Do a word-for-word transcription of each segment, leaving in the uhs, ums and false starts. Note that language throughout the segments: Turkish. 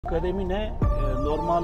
Akademi ne? E, normal e,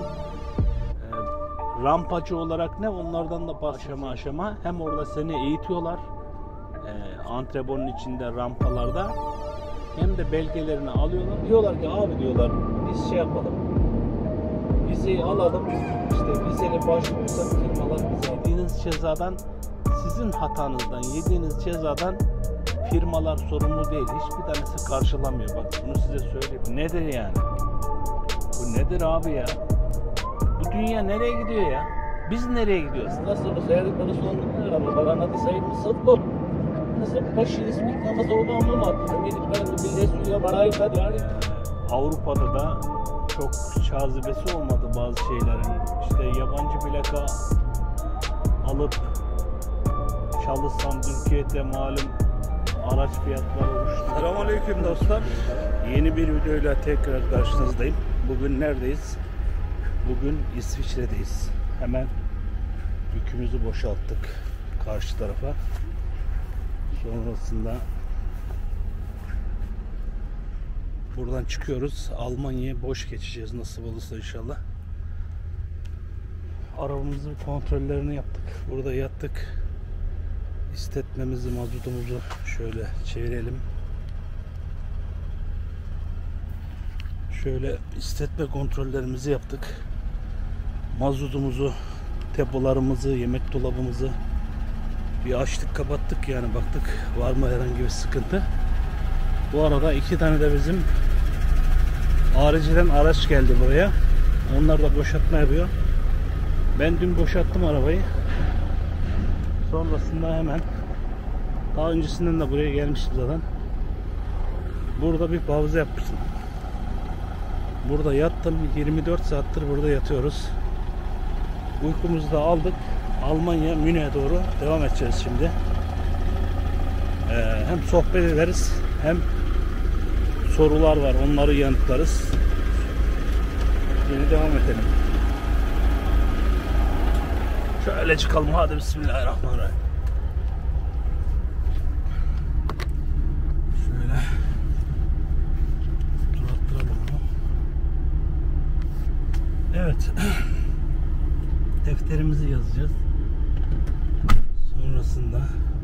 rampacı olarak ne? Onlardan da aşama aşama. Hem orada seni eğitiyorlar. E, antrenmanın içinde rampalarda. Hem de belgelerini alıyorlar. Diyorlar ki abi diyorlar biz şey yapalım. Vizeyi alalım. İşte vizeli başvurursak firmalar bize yediğiniz cezadan, sizin hatanızdan yediğiniz cezadan firmalar sorumlu değil. Hiçbir tanesi karşılamıyor. Bak bunu size söyleyeyim. Nedir yani? Bu nedir abi ya? Bu dünya nereye gidiyor ya? Biz nereye gidiyoruz? Nasıl bu sayarlık bana sonunda ama bana adı sayılır sıfır. Nasıl başı ismi namaz olduğumu mu? Amerika'nın bir suya barayı da yani. Avrupa'da da çok cazibesi olmadı bazı şeylerin. İşte yabancı plaka alıp çalışsam Türkiye'de malum araç fiyatları uçtu. Selamünaleyküm dostlar. Yeni bir videoyla tekrar karşınızdayım. Bugün neredeyiz? Bugün İsviçre'deyiz. Hemen yükümüzü boşalttık karşı tarafa. Sonrasında buradan çıkıyoruz. Almanya'ya boş geçeceğiz nasıl olursa inşallah. Arabamızın kontrollerini yaptık. Burada yattık. İstetmemizi, mazotumuzu şöyle çevirelim. Şöyle istetme kontrollerimizi yaptık. Mazotumuzu, depolarımızı, yemek dolabımızı bir açtık, kapattık yani baktık var mı herhangi bir sıkıntı. Bu arada iki tane de bizim hariciden araç geldi buraya. Onlar da boşaltma yapıyor. Ben dün boşalttım arabayı. Sonrasında hemen daha öncesinden de buraya gelmiştim zaten. Burada bir pauza yapmıştım. Burada yattım. yirmi dört saattir burada yatıyoruz. Uykumuzu da aldık. Almanya, Münih'e doğru devam edeceğiz şimdi. Ee, hem sohbet ederiz hem sorular var. Onları yanıtlarız. Yine devam edelim. Şöyle çıkalım. Hadi bismillahirrahmanirrahim. Şöyle durattıralım onu. Evet. Defterimizi yazacağız. Sonrasında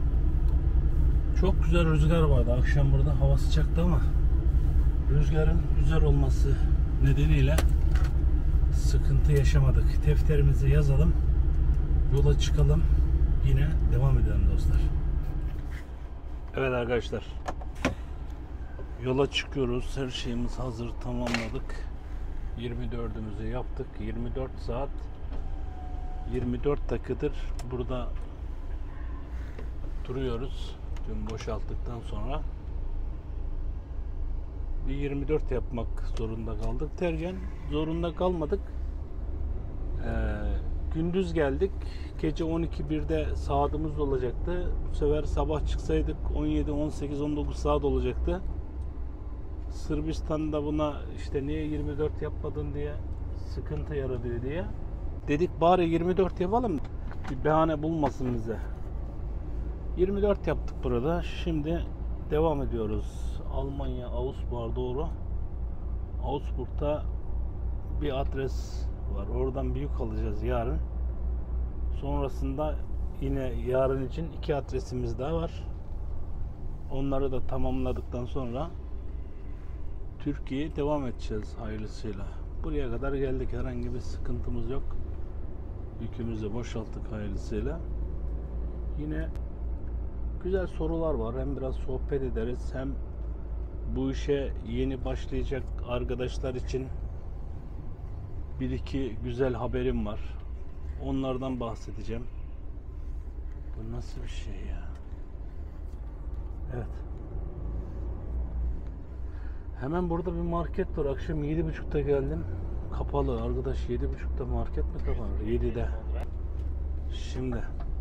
çok güzel rüzgar vardı. Akşam burada hava sıcaktı ama rüzgarın güzel olması nedeniyle sıkıntı yaşamadık. Defterimizi yazalım. Yola çıkalım. Yine devam edelim dostlar. Evet arkadaşlar. Yola çıkıyoruz. Her şeyimiz hazır. Tamamladık. yirmi dördümüzü yaptık. yirmi dört saat yirmi dört dakikadır burada duruyoruz. Dün boşalttıktan sonra bir yirmi dört yapmak zorunda kaldık. Derken zorunda kalmadık. Ee, gündüz geldik. Gece on iki birde saatimiz olacaktı. Bu sefer sabah çıksaydık on yedi, on sekiz, on dokuz saat olacaktı. Sırbistan'da buna işte niye yirmi dört yapmadın diye sıkıntı yaratıyor diye. Dedik bari yirmi dört yapalım. Bir bahane bulmasın bize. yirmi dört yaptık burada. Şimdi devam ediyoruz. Almanya, Augsburg'a doğru. Augsburg'da bir adres var. Oradan bir yük alacağız yarın. Sonrasında yine yarın için iki adresimiz daha var. Onları da tamamladıktan sonra Türkiye'ye devam edeceğiz hayırlısıyla. Buraya kadar geldik. Herhangi bir sıkıntımız yok. Yükümüzü boşalttık hayırlısıyla. Yine güzel sorular var. Hem biraz sohbet ederiz. Hem bu işe yeni başlayacak arkadaşlar için bir iki güzel haberim var. Onlardan bahsedeceğim. Bu nasıl bir şey ya? Evet. Hemen burada bir market var. Akşam yedi buçukta geldim. Kapalı arkadaş. Yedi buçukta market mi kapanır? Yedide. Şimdi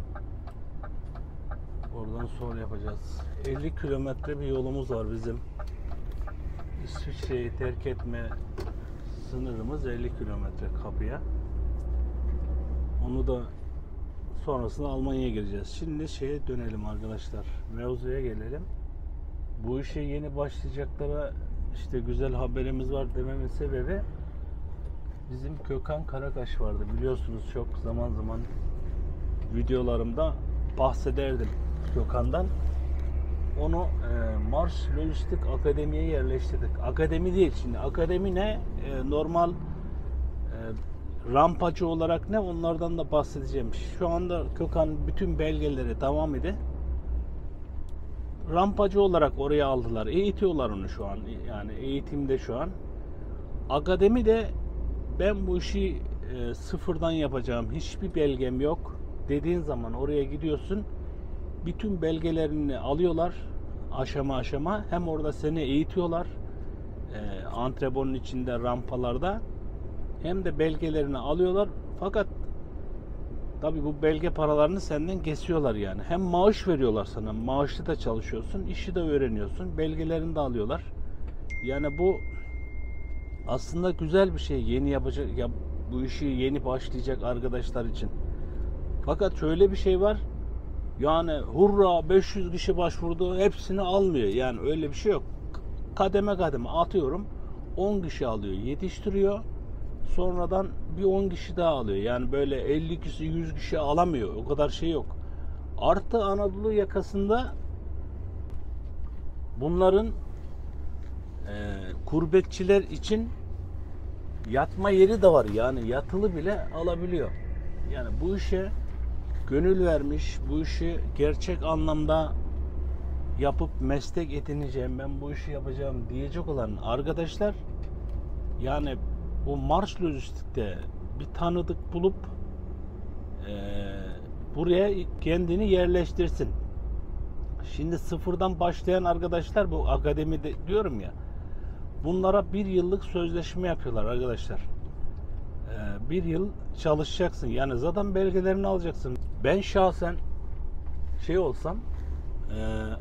oradan sol yapacağız. elli kilometre bir yolumuz var bizim. İsviçre'yi terk etme sınırımız elli kilometre kapıya. Onu da sonrasında Almanya'ya gireceğiz. Şimdi şeye dönelim arkadaşlar. Mevzuya gelelim. Bu işe yeni başlayacaklara işte güzel haberimiz var dememin sebebi Bizim Kökan Karakaş vardı, biliyorsunuz, çok zaman zaman videolarımda bahsederdim Kökan'dan. Onu e, Mars Lojistik Akademi'ye yerleştirdik. Akademi değil, şimdi akademi ne? E, normal e, rampacı olarak ne? Onlardan da bahsedeceğim. Şu anda Kökan bütün belgeleri tamam idi. Rampacı olarak oraya aldılar. Eğitiyorlar onu şu an. Yani eğitimde şu an. Akademi de ben bu işi e, sıfırdan yapacağım, hiçbir belgem yok dediğin zaman oraya gidiyorsun. Bütün belgelerini alıyorlar aşama aşama. Hem orada seni eğitiyorlar e, antrenörün içinde, rampalarda, hem de belgelerini alıyorlar. Fakat tabi bu belge paralarını senden kesiyorlar yani. Hem maaş veriyorlar sana, maaşlı da çalışıyorsun, işi de öğreniyorsun, belgelerini de alıyorlar. Yani bu aslında güzel bir şey, yeni yapacak ya, bu işi yeni başlayacak arkadaşlar için. Fakat şöyle bir şey var. Yani hurra beş yüz kişi başvurdu, hepsini almıyor. Yani öyle bir şey yok. Kademe kademe atıyorum. on kişi alıyor, yetiştiriyor. Sonradan bir on kişi daha alıyor. Yani böyle elli kişi, yüz kişi alamıyor. O kadar şey yok. Artı Anadolu yakasında bunların e, gurbetçiler için yatma yeri de var. Yani yatılı bile alabiliyor. Yani bu işe gönül vermiş, bu işi gerçek anlamda yapıp meslek edineceğim, ben bu işi yapacağım diyecek olan arkadaşlar, yani bu Mars Lojistik'te bir tanıdık bulup e, buraya kendini yerleştirsin. Şimdi sıfırdan başlayan arkadaşlar, bu akademide diyorum ya, bunlara bir yıllık sözleşme yapıyorlar arkadaşlar. Ee, bir yıl çalışacaksın. Yani zaten belgelerini alacaksın. Ben şahsen şey olsam, e,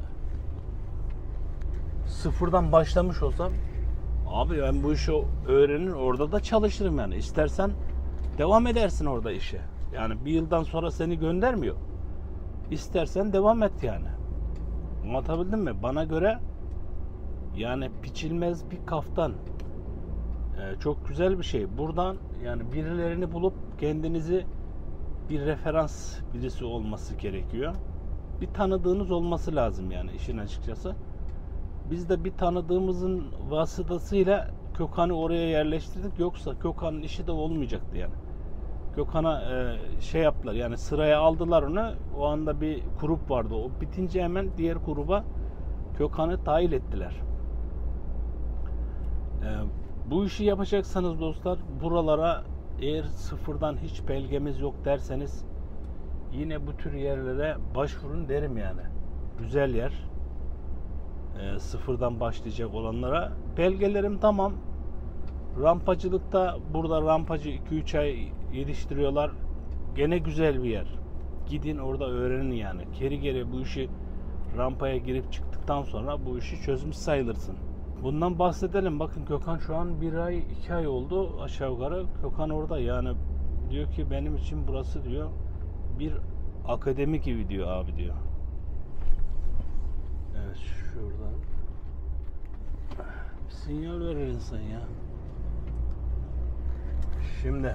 sıfırdan başlamış olsam, abi ben bu işi öğrenir orada da çalışırım yani. İstersen devam edersin orada işe. Yani bir yıldan sonra seni göndermiyor. İstersen devam et yani. Anlatabildim mi? Bana göre yani biçilmez bir kaftan. Ee, çok güzel bir şey. Buradan yani birilerini bulup kendinizi, bir referans birisi olması gerekiyor. Bir tanıdığınız olması lazım yani işin açıkçası. Biz de bir tanıdığımızın vasıtasıyla Kökan'ı oraya yerleştirdik. Yoksa Kökan'ın işi de olmayacaktı yani. Kökan'a e, şey yaptılar yani, sıraya aldılar onu. O anda bir grup vardı. O bitince hemen diğer gruba Kökan'ı dahil ettiler. E, bu işi yapacaksanız dostlar, buralara eğer sıfırdan hiç belgemiz yok derseniz yine bu tür yerlere başvurun derim yani. Güzel yer. E, sıfırdan başlayacak olanlara. Belgelerim tamam. Rampacılıkta burada rampacı iki üç ay yetiştiriyorlar. Gene güzel bir yer. Gidin orada öğrenin yani. Geri geri bu işi, rampaya girip çıktıktan sonra bu işi çözmüş sayılırsın. Bundan bahsedelim. Bakın Kökan şu an bir ay, iki ay oldu aşağı yukarı. Kökan orada yani, diyor ki benim için burası diyor bir akademi gibi diyor abi diyor. Evet, şuradan bir sinyal verir insan ya. Şimdi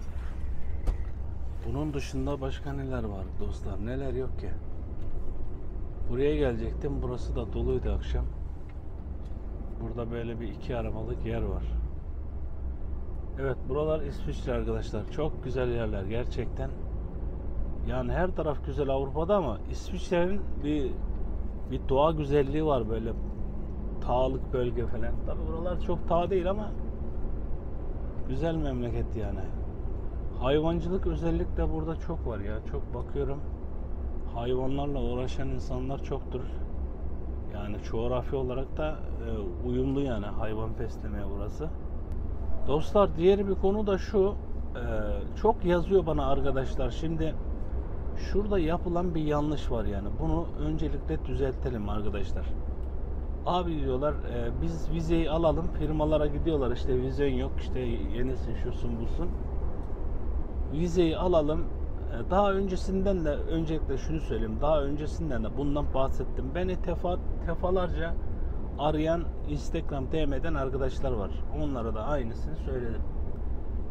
bunun dışında başka neler var dostlar, neler yok ki. Buraya gelecektim, burası da doluydu akşam. Burada böyle bir iki arabalık yer var. Evet, buralar İsviçre arkadaşlar. Çok güzel yerler gerçekten. Yani her taraf güzel Avrupa'da ama İsviçre'nin bir bir doğa güzelliği var, böyle dağlık bölge falan. Tabii buralar çok dağ değil ama güzel memleket yani. Hayvancılık özellikle burada çok var ya. Çok bakıyorum. Hayvanlarla uğraşan insanlar çoktur. Yani coğrafi olarak da e, uyumlu yani hayvan beslemeye burası. Dostlar, diğer bir konu da şu. E, çok yazıyor bana arkadaşlar. Şimdi şurada yapılan bir yanlış var yani. Bunu öncelikle düzeltelim arkadaşlar. Abi diyorlar e, biz vizeyi alalım. Firmalara gidiyorlar, işte vizen yok, işte yenisin, şusun busun. Vizeyi alalım. E, daha öncesinden de, öncelikle şunu söyleyeyim. Daha öncesinden de bundan bahsettim. Beni tefa, defalarca arayan Instagram D M'den arkadaşlar var. Onlara da aynısını söyledim.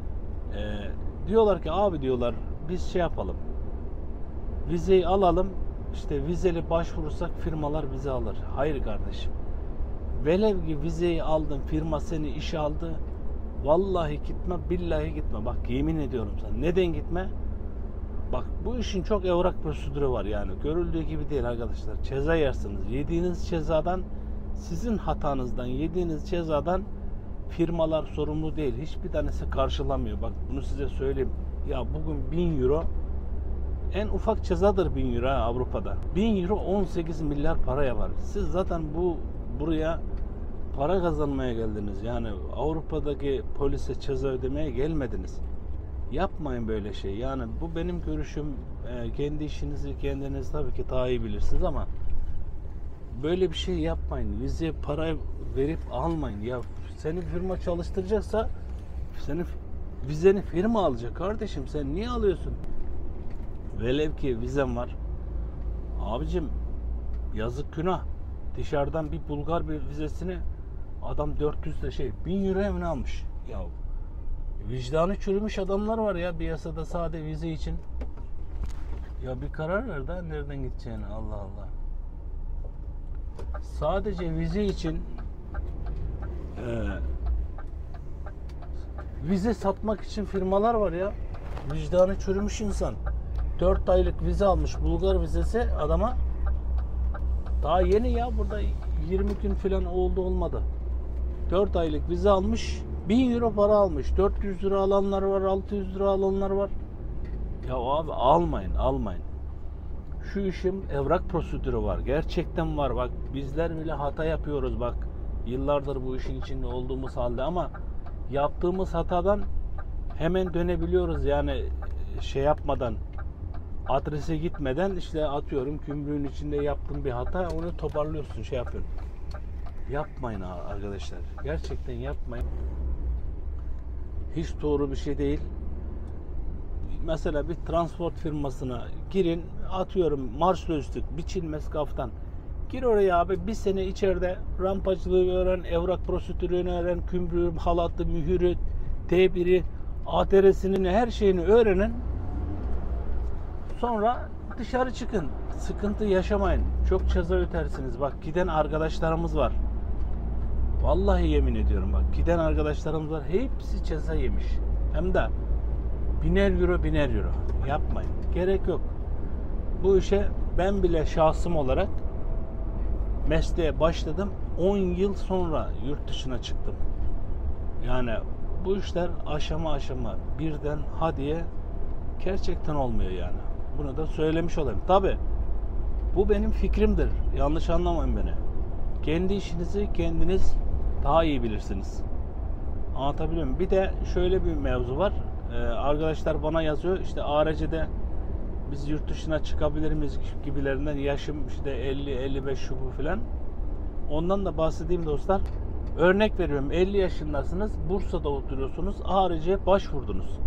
Ee, diyorlar ki abi diyorlar biz şey yapalım. Vizeyi alalım. İşte vizeli başvurursak firmalar vize alır. Hayır kardeşim. Velev ki vizeyi aldın, firma seni işe aldı. Vallahi gitme, billahi gitme. Bak yemin ediyorum sana. Neden gitme? Bak bu işin çok evrak prosedürü var yani. Görüldüğü gibi değil arkadaşlar. Ceza yersiniz. Yediğiniz cezadan, sizin hatanızdan yediğiniz cezadan firmalar sorumlu değil. Hiçbir tanesi karşılamıyor. Bak bunu size söyleyeyim. Ya bugün bin euro en ufak cezadır bin euro Avrupa'da. bin euro on sekiz milyar para yapar. Siz zaten bu buraya para kazanmaya geldiniz. Yani Avrupa'daki polise ceza ödemeye gelmediniz. Yapmayın böyle şey. Yani bu benim görüşüm. E, kendi işinizi kendiniz tabii ki daha iyi bilirsiniz ama böyle bir şey yapmayın. Vizeye para verip almayın. Ya seni firma çalıştıracaksa senin vizeni firma alacak kardeşim. Sen niye alıyorsun? Velev ki vizem var. Abicim yazık günah. Dışarıdan bir Bulgar bir vizesini adam dört yüz de şey bin euro emine almış. Ya vicdanı çürümüş adamlar var ya piyasada sade vize için. Ya bir karar ver da nereden gideceğini. Allah Allah. Sadece vize için e, vize satmak için firmalar var ya. Vicdanı çürümüş insan. dört aylık vize almış Bulgar vizesi adama. Daha yeni ya burada yirmi gün falan oldu olmadı. dört aylık vize almış. bin euro para almış. dört yüz lira alanlar var, altı yüz lira alanlar var. Ya abi almayın, almayın. Şu işin evrak prosedürü var. Gerçekten var. Bak bizler bile hata yapıyoruz bak. Yıllardır bu işin içinde olduğumuz halde ama yaptığımız hatadan hemen dönebiliyoruz. Yani şey yapmadan, adrese gitmeden işte atıyorum gümrüğün içinde yaptığın bir hata onu toparlıyorsun, şey yapıyorsun. Yapmayın arkadaşlar. Gerçekten yapmayın. Hiç doğru bir şey değil. Mesela bir transport firmasına girin, atıyorum marş lojistik, biçilmez kaftan. Gir oraya abi, bir sene içeride rampacılığı öğren, evrak prosedürünü öğren, kümrüğü, halatı, mühürü, T biri, A D R'sinin her şeyini öğrenin. Sonra dışarı çıkın. Sıkıntı yaşamayın. Çok ceza ötersiniz. Bak giden arkadaşlarımız var. Vallahi yemin ediyorum bak. Giden arkadaşlarımız var. Hepsi ceza yemiş. Hem de biner euro biner euro. Yapmayın. Gerek yok. Bu işe ben bile şahsım olarak mesleğe başladım. on yıl sonra yurt dışına çıktım. Yani bu işler aşama aşama birden hadiye gerçekten olmuyor yani. Bunu da söylemiş olayım. Tabi bu benim fikrimdir. Yanlış anlamayın beni. Kendi işinizi kendiniz daha iyi bilirsiniz. Anlatabiliyor muyum? Bir de şöyle bir mevzu var. Ee, arkadaşlar bana yazıyor. İşte A R C'de biz yurt dışına çıkabilir miyiz gibilerinden. Yaşım işte elli elli beş şu bu filan. Ondan da bahsedeyim dostlar. Örnek veriyorum. elli yaşındasınız. Bursa'da oturuyorsunuz. A R C'ye başvurdunuz.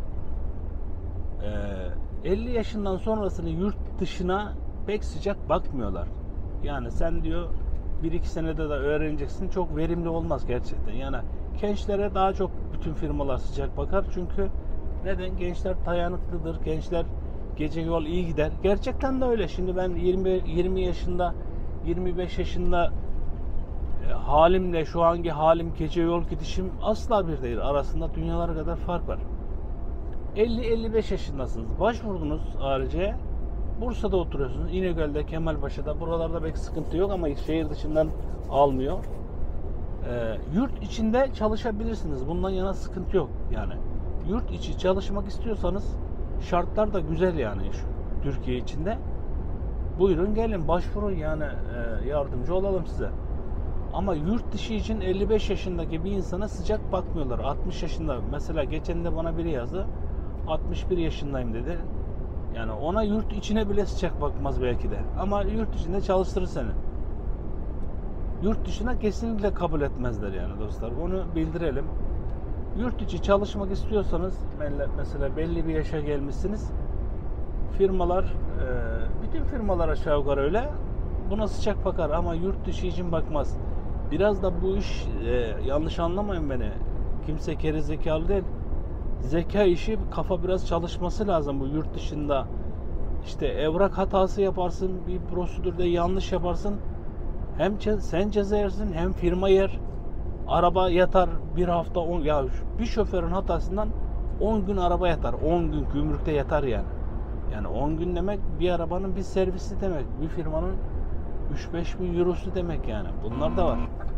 Ee, elli yaşından sonrasını yurt dışına pek sıcak bakmıyorlar. Yani sen diyor bir iki senede de öğreneceksin. Çok verimli olmaz gerçekten. Yani gençlere daha çok bütün firmalar sıcak bakar. Çünkü neden? Gençler dayanıklıdır. Gençler gece yol iyi gider. Gerçekten de öyle. Şimdi ben yirmi yirmi yaşında yirmi beş yaşında e, halimle şu anki halim gece yol gidişim asla bir değil. Arasında dünyalar kadar fark var. elli elli beş yaşındasınız. Başvurdunuz A R C'ye. Bursa'da oturuyorsunuz. İnegöl'de, Kemalpaşa'da. Buralarda belki sıkıntı yok ama şehir dışından almıyor. Ee, yurt içinde çalışabilirsiniz. Bundan yana sıkıntı yok. Yani yurt içi çalışmak istiyorsanız şartlar da güzel yani şu Türkiye içinde. Buyurun gelin başvurun yani e, yardımcı olalım size. Ama yurt dışı için elli beş yaşındaki bir insana sıcak bakmıyorlar. altmış yaşında mesela geçen de bana biri yazdı. altmış bir yaşındayım dedi. Yani ona yurt içine bile sıcak bakmaz belki de. Ama yurt içinde çalıştırır seni. Yurt dışına kesinlikle kabul etmezler yani dostlar. Onu bildirelim. Yurt içi çalışmak istiyorsanız mesela belli bir yaşa gelmişsiniz. Firmalar, bütün firmalar aşağı yukarı öyle. Buna sıcak bakar ama yurt dışı için bakmaz. Biraz da bu iş yanlış anlamayın beni. Kimse gerizekalı değil. zeka işi, kafa biraz çalışması lazım bu yurt dışında. İşte evrak hatası yaparsın, bir prosedürde yanlış yaparsın. Hem ce- sen ceza yersin hem firma yer. Araba yatar bir hafta on, ya bir şoförün hatasından on gün araba yatar. on gün gümrükte yatar yani. Yani on gün demek bir arabanın bir servisi demek. Bir firmanın üç beş bin eurosu demek yani. Bunlar da var.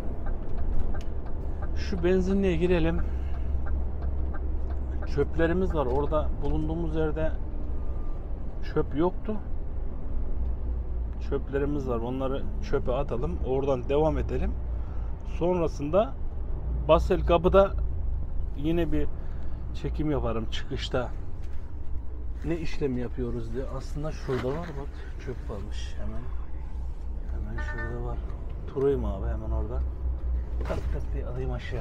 Şu benzinliğe girelim. Çöplerimiz var. Orada bulunduğumuz yerde çöp yoktu. Çöplerimiz var. Onları çöpe atalım. Oradan devam edelim. Sonrasında Basel kapıda yine bir çekim yaparım çıkışta. Ne işlem yapıyoruz diye. Aslında şurada var bak. Çöp kalmış. Hemen hemen şurada var. Turayım abi hemen orada. Tak tak diye alayım aşağı.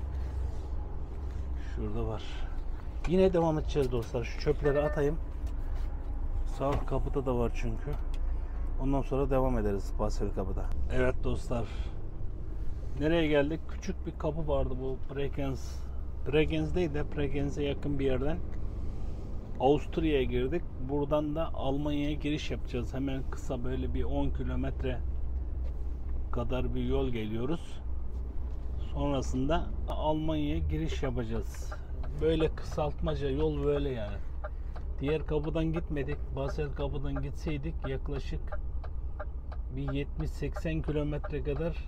Şurada var. Yine devam edeceğiz dostlar. Şu çöpleri atayım. Sağ kapıda da var çünkü. Ondan sonra devam ederiz Basel kapıda. Evet dostlar. Nereye geldik? Küçük bir kapı vardı bu Bregenz. Bregenz değil de Bregenz'e yakın bir yerden. Avusturya'ya girdik. Buradan da Almanya'ya giriş yapacağız. Hemen kısa böyle bir on kilometre kadar bir yol geliyoruz. Sonrasında Almanya'ya giriş yapacağız. Böyle kısaltmaca yol böyle yani. Diğer kapıdan gitmedik. Basel kapıdan gitseydik yaklaşık bir yetmiş seksen kilometre kadar.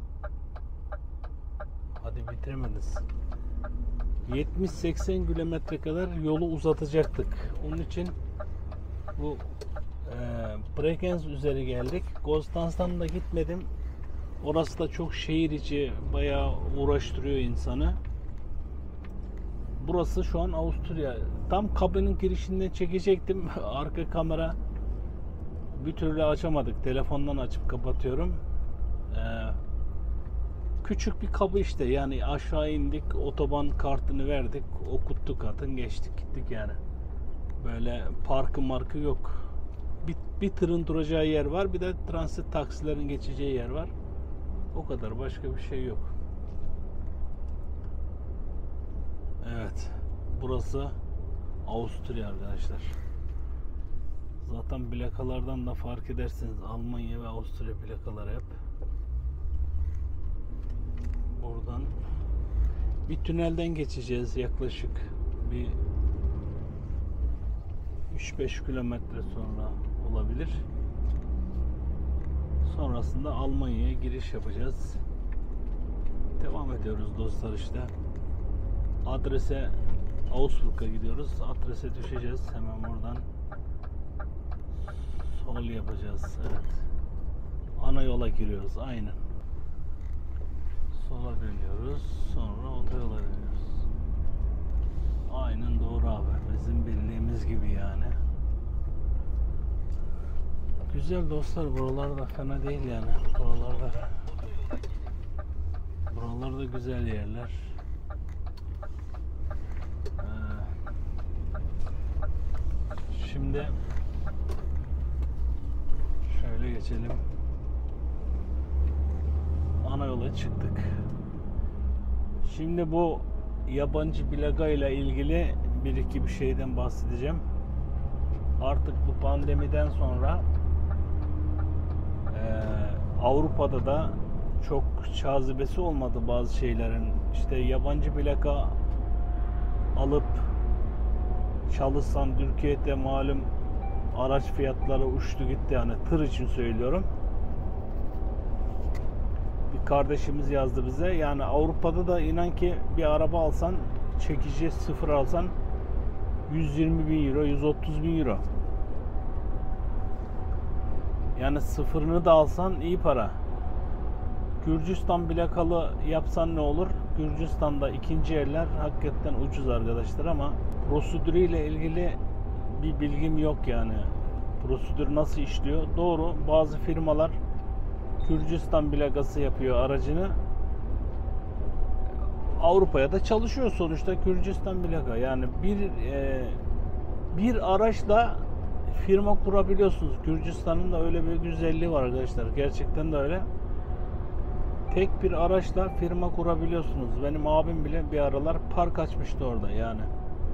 Hadi bitiremediniz. yetmiş seksen kilometre kadar yolu uzatacaktık. Onun için bu e, Bregenz üzeri geldik. Konstanz'dan da gitmedim. Orası da çok şehir içi, bayağı uğraştırıyor insanı. Burası şu an Avusturya. Tam kapının girişinden çekecektim. Arka kamera bir türlü açamadık. Telefondan açıp kapatıyorum. Ee, küçük bir kapı işte. Yani aşağı indik. Otoban kartını verdik. Okuttuk kartın. Geçtik gittik yani. Böyle parkı markı yok. Bir, bir tırın duracağı yer var. Bir de transit taksilerin geçeceği yer var. O kadar. Başka bir şey yok. Evet. Burası Avusturya arkadaşlar. Zaten plakalardan da fark ederseniz Almanya ve Avusturya plakaları hep. Buradan bir tünelden geçeceğiz yaklaşık bir üç beş kilometre sonra olabilir. Sonrasında Almanya'ya giriş yapacağız. Devam ediyoruz dostlar işte. Adrese Augsburg'a gidiyoruz. Adrese düşeceğiz. Hemen buradan sol yapacağız. Evet. Ana yola giriyoruz. Aynen. Sola dönüyoruz. Sonra otoyola dönüyoruz. Aynen doğru abi. Bizim bildiğimiz gibi yani. Güzel dostlar. Buralar da fena değil yani. Buralarda buralarda güzel yerler. Şimdi şöyle geçelim. Ana yola çıktık. Şimdi bu yabancı plaka ile ilgili bir iki bir şeyden bahsedeceğim. Artık bu pandemiden sonra e, Avrupa'da da çok cazibesi olmadı bazı şeylerin. İşte yabancı plaka alıp çalışsan Türkiye'de malum araç fiyatları uçtu gitti yani tır için söylüyorum. Bir kardeşimiz yazdı bize. Yani Avrupa'da da inan ki bir araba alsan çekici sıfır alsan yüz yirmi bin euro, yüz otuz bin euro. Yani sıfırını da alsan iyi para. Gürcistan plakalı yapsan ne olur? Gürcistan'da ikinci eller hakikaten ucuz arkadaşlar ama prosedürüyle ilgili bir bilgim yok yani. Prosedür nasıl işliyor? Doğru, bazı firmalar Gürcistan plakası yapıyor aracını. Avrupa'ya da çalışıyor sonuçta Gürcistan plaka. Yani bir e, bir araçla firma kurabiliyorsunuz. Gürcistan'ın da öyle bir güzelliği var arkadaşlar. Gerçekten de öyle. Tek bir araçla firma kurabiliyorsunuz. Benim abim bile bir aralar park açmıştı orada yani.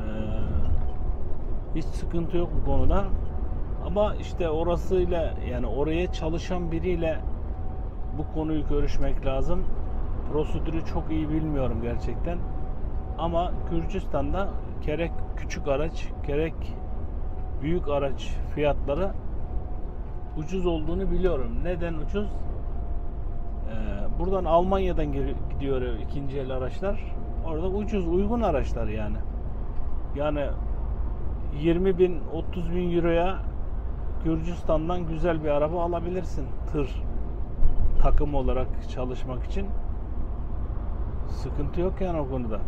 hiç sıkıntı yok bu konuda. Ama işte orasıyla, yani oraya çalışan biriyle bu konuyu görüşmek lazım. Prosedürü çok iyi bilmiyorum gerçekten. Ama Gürcistan'da gerek küçük araç gerek büyük araç fiyatları ucuz olduğunu biliyorum. Neden ucuz? Ee, buradan Almanya'dan gidiyor ikinci el araçlar. Orada ucuz, uygun araçlar yani. Yani yirmi bin, otuz bin euroya Gürcistan'dan güzel bir araba alabilirsin. Tır takım olarak çalışmak için. Sıkıntı yok yani o konuda.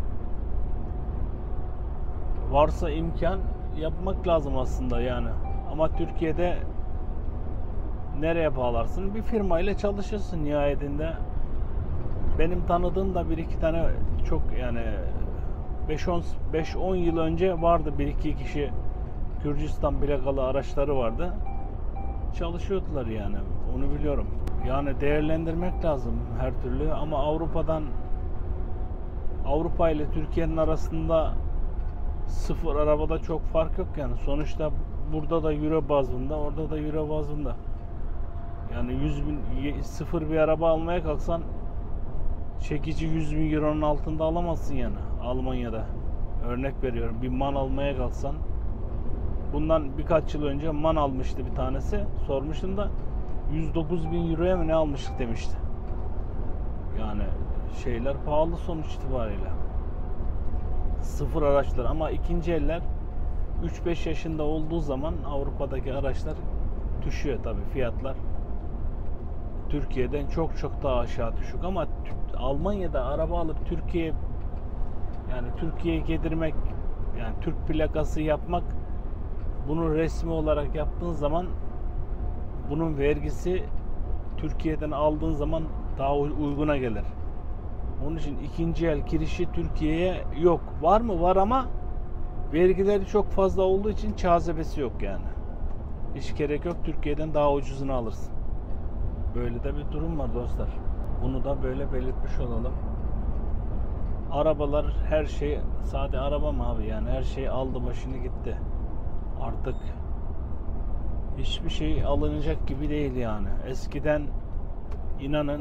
Varsa imkan yapmak lazım aslında yani. Ama Türkiye'de nereye bağlarsın? Bir firmayla çalışırsın nihayetinde. Benim tanıdığım da bir iki tane çok yani beş on yıl önce vardı bir iki kişi, Gürcistan plakalı araçları vardı. Çalışıyordular yani. Onu biliyorum. Yani değerlendirmek lazım her türlü ama Avrupa'dan Avrupa ile Türkiye'nin arasında sıfır arabada çok fark yok yani. Sonuçta burada da euro bazında, orada da euro bazında. Yani yüz bin, sıfır bir araba almaya kalksan çekici yüz bin euronun altında alamazsın yani Almanya'da. Örnek veriyorum, bir MAN almaya kalksan, bundan birkaç yıl önce MAN almıştı bir tanesi, sormuştum da yüz dokuz bin euroya mı ne almıştık demişti. Yani şeyler pahalı sonuç itibariyle. Sıfır araçlar ama ikinci eller üç beş yaşında olduğu zaman Avrupa'daki araçlar düşüyor tabii fiyatlar. Türkiye'den çok çok daha aşağı düşük ama Almanya'da araba alıp Türkiye yani Türkiye'ye getirmek, yani Türk plakası yapmak, bunu resmi olarak yaptığın zaman bunun vergisi Türkiye'den aldığın zaman daha uyguna gelir. Onun için ikinci el girişi Türkiye'ye yok. Var mı? Var ama vergileri çok fazla olduğu için cazibesi yok yani. Hiç gerek yok. Türkiye'den daha ucuzunu alırsın. Böyle de bir durum var dostlar. Bunu da böyle belirtmiş olalım. Arabalar, her şey sade araba mı abi yani, her şey aldı başını gitti. Artık hiçbir şey alınacak gibi değil yani. Eskiden inanın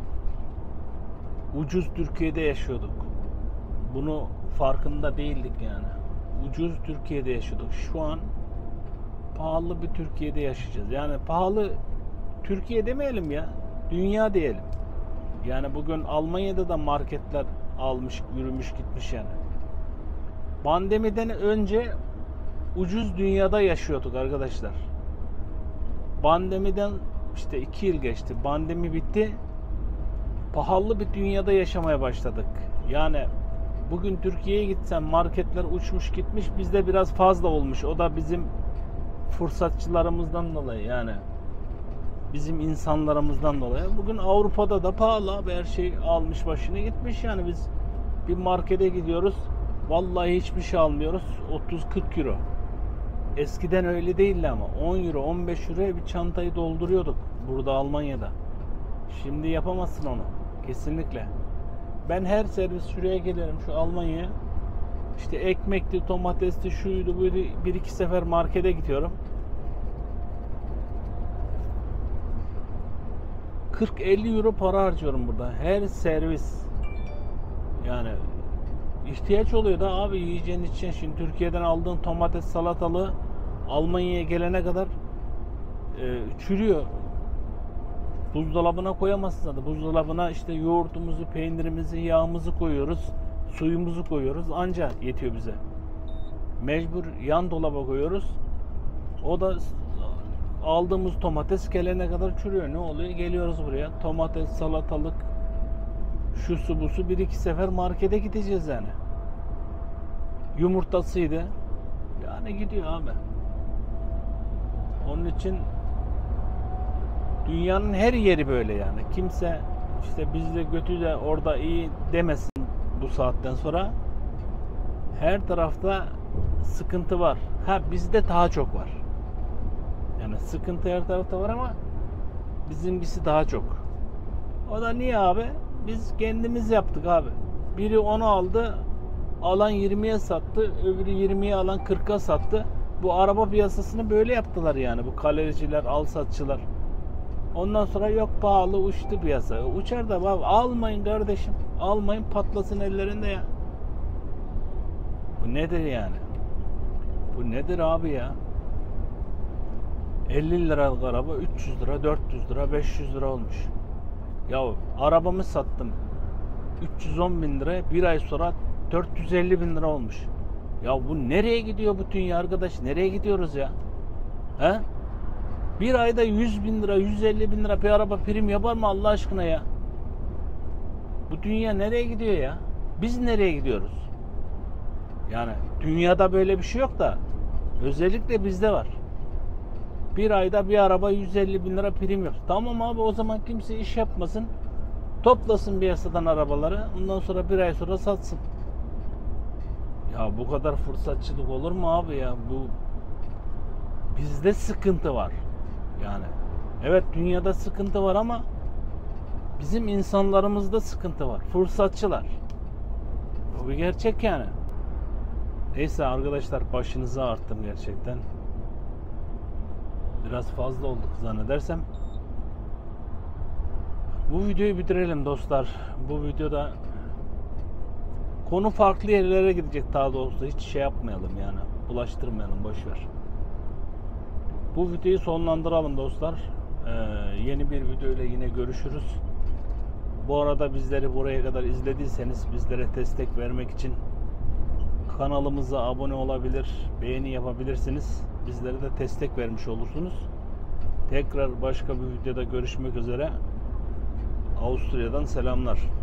ucuz Türkiye'de yaşıyorduk. Bunu farkında değildik yani. Ucuz Türkiye'de yaşıyorduk. Şu an pahalı bir Türkiye'de yaşayacağız. Yani pahalı Türkiye demeyelim ya, dünya diyelim. Yani bugün Almanya'da da marketler almış, yürümüş gitmiş yani. Pandemiden önce ucuz dünyada yaşıyorduk arkadaşlar. Pandemiden işte iki yıl geçti. Pandemi bitti. Pahalı bir dünyada yaşamaya başladık. Yani bugün Türkiye'ye gitsen marketler uçmuş gitmiş, bizde biraz fazla olmuş. O da bizim fırsatçılarımızdan dolayı yani. Bizim insanlarımızdan dolayı. Bugün Avrupa'da da pahalı abi, her şey almış başını gitmiş yani. Biz bir markete gidiyoruz, vallahi hiçbir şey almıyoruz, otuz kırk euro. Eskiden öyle değildi ama on euro on beş euroya bir çantayı dolduruyorduk burada Almanya'da. Şimdi yapamazsın onu kesinlikle. Ben her servis şuraya gelirim, şu Almanya'ya, işte ekmekti, domatesti, şuydu buydu, bir iki sefer markete gidiyorum. kırk elli euro para harcıyorum burada her servis. Yani ihtiyaç oluyor da abi, yiyeceğin için. Şimdi Türkiye'den aldığın domates, salatalığı Almanya'ya gelene kadar e, çürüyor. Buzdolabına koyamazsın zaten. Buzdolabına işte yoğurtumuzu, peynirimizi, yağımızı koyuyoruz, suyumuzu koyuyoruz, anca yetiyor bize. Mecbur yan dolaba koyuyoruz. O da aldığımız domates gelene kadar çürüyor. Ne oluyor? Geliyoruz buraya. Domates, salatalık, şu su bu su, bir iki sefer markete gideceğiz yani. Yumurtasıydı. Yani gidiyor abi. Onun için dünyanın her yeri böyle yani. Kimse işte bizde kötü de orada iyi demesin bu saatten sonra. Her tarafta sıkıntı var. Ha, bizde daha çok var. Yani sıkıntı her tarafta var ama bizimkisi daha çok. O da niye abi? Biz kendimiz yaptık abi. Biri onu aldı, Alan yirmiye sattı, öbürü yirmiye alan kırka sattı. Bu araba piyasasını böyle yaptılar yani, bu galericiler, alsatçılar. Ondan sonra yok pahalı, uçtu piyasa. Uçar da bak, almayın kardeşim. Almayın, patlasın ellerinde ya. Bu nedir yani? Bu nedir abi ya? elli liralık araba üç yüz lira, dört yüz lira, beş yüz lira olmuş. Ya arabamı sattım üç yüz on bin liraya, bir ay sonra dört yüz elli bin lira olmuş. Ya bu nereye gidiyor bu dünya arkadaş? Nereye gidiyoruz ya? He? Bir ayda yüz bin lira, yüz elli bin lira bir araba prim yapar mı Allah aşkına ya? Bu dünya nereye gidiyor ya? Biz nereye gidiyoruz? Yani dünyada böyle bir şey yok da özellikle bizde var. Bir ayda bir araba yüz elli bin lira prim yok. Tamam abi, o zaman kimse iş yapmasın. Toplasın piyasadan arabaları. Ondan sonra bir ay sonra satsın. Ya bu kadar fırsatçılık olur mu abi ya? Bu bizde sıkıntı var. Yani evet, dünyada sıkıntı var ama bizim insanlarımızda sıkıntı var. Fırsatçılar. Bu bir gerçek yani. Neyse arkadaşlar, başınızı ağrıttım gerçekten. Biraz fazla olduk zannedersem. Bu videoyu bitirelim dostlar. Bu videoda konu farklı yerlere gidecek daha doğrusu. Hiç şey yapmayalım yani. Bulaştırmayalım, boşver. Bu videoyu sonlandıralım dostlar. Ee, yeni bir video ile yine görüşürüz. Bu arada bizleri buraya kadar izlediyseniz bizlere destek vermek için kanalımıza abone olabilir, beğeni yapabilirsiniz. Bizlere de destek vermiş olursunuz. Tekrar başka bir videoda görüşmek üzere. Avusturya'dan selamlar.